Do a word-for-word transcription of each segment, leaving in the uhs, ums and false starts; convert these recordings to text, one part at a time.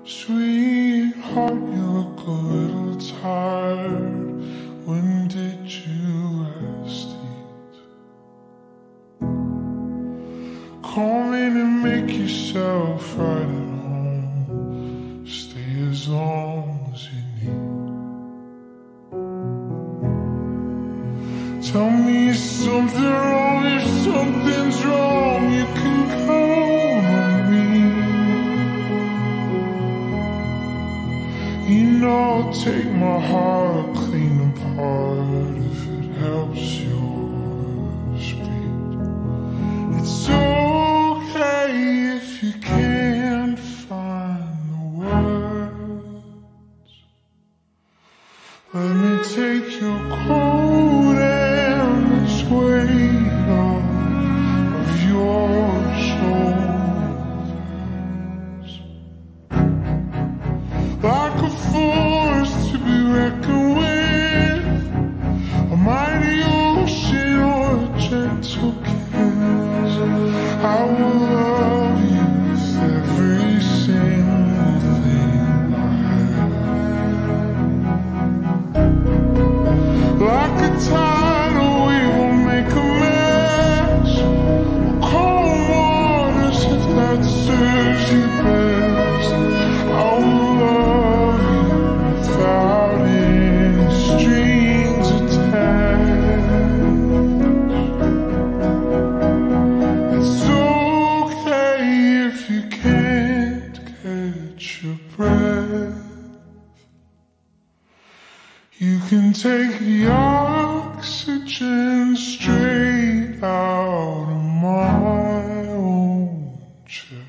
Sweetheart, you look a little tired. When did you last eat? Come in and make yourself right at home. Stay as long as you need. Tell me is something wrong. If something's wrong, you can count on me. You know I'll take my heart clean apart if it helps yours beat. It's okay if you can't find the words. Let me take your coat and this weight off of your shoulders. Like a force to be reckoned with, a mighty ocean or a gentle kiss. I will love you with every single thing I have. Like a tidal wave will make a mess, calm waters if that serves you best. I will love you without any strings attached. It's okay if you can't catch your breath. You can take the oxygen straight out of my own chest.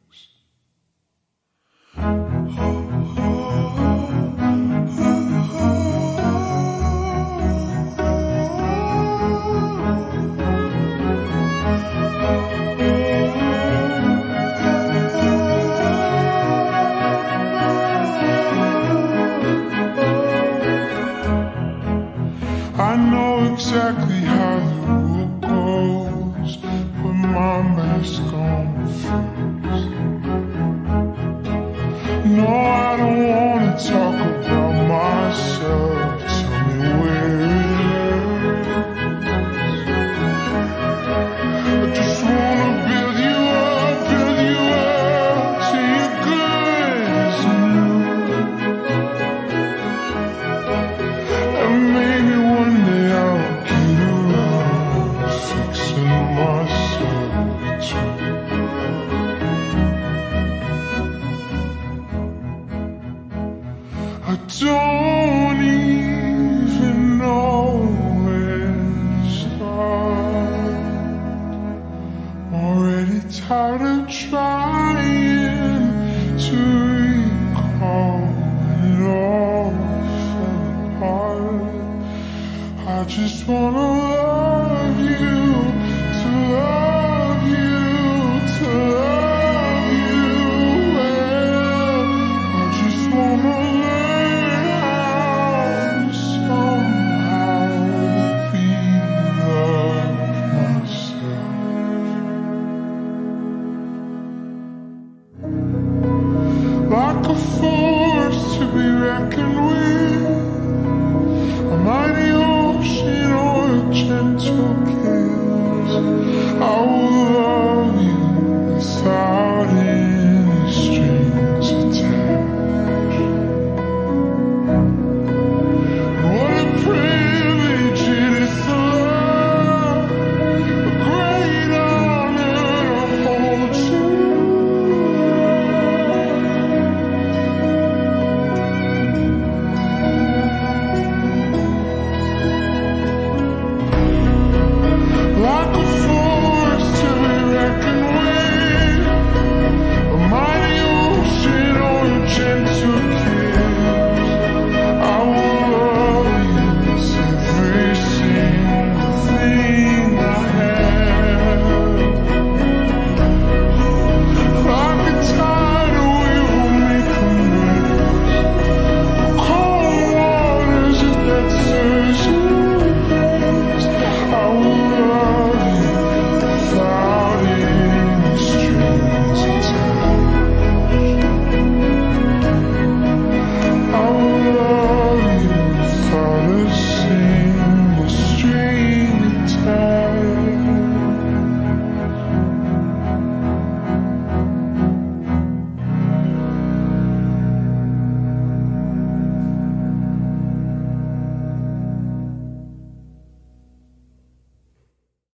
I know exactly how the rule goes. Put my mask on first. No, I don't wanna talk about myself. Tell me where it hurts. I just wanna build you up, build you up till you're good as new. And maybe one day I'll get around fixing myself too. I don't even know where to start. Already tired of trying to recall when it all fell apart. I just wanna love you, to love you, to love you well. I just wanna learn how to somehow be loved myself. Like a force to be reckoned with,